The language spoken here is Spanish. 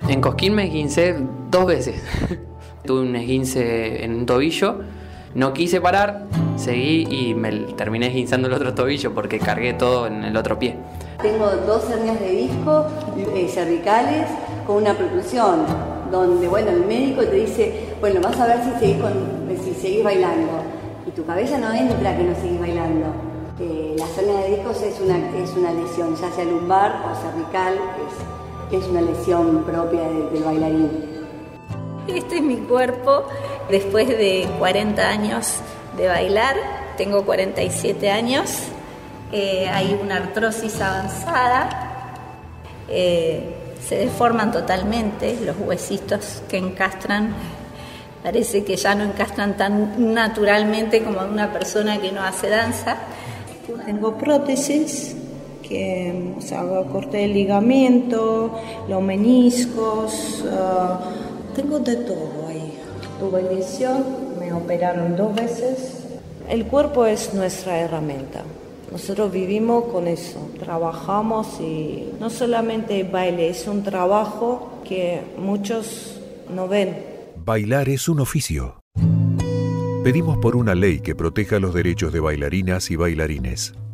En Cosquín me esguincé 2 veces. Tuve un esguince en un tobillo, no quise parar, seguí y me terminé esguinzando el otro tobillo porque cargué todo en el otro pie. Tengo 2 hernias de disco cervicales con una protrusión, donde el médico te dice, vas a ver si seguís bailando. Y tu cabeza no entra que no seguís bailando. Las hernias de discos es una lesión, ya sea lumbar o cervical, es una lesión propia del bailarín. Este es mi cuerpo después de 40 años de bailar. Tengo 47 años. Hay una artrosis avanzada. Se deforman totalmente los huesitos que encastran. Parece que ya no encastran tan naturalmente como una persona que no hace danza. Tengo prótesis, que corté el ligamento, los meniscos, tengo de todo ahí. Tuve lesión, me operaron 2 veces. El cuerpo es nuestra herramienta. Nosotros vivimos con eso, trabajamos y no solamente baile, es un trabajo que muchos no ven. Bailar es un oficio. Pedimos por una ley que proteja los derechos de bailarinas y bailarines.